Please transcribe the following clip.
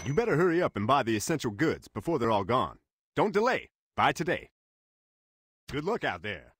You better hurry up and buy the essential goods before they're all gone. Don't delay. Buy today. Good luck out there.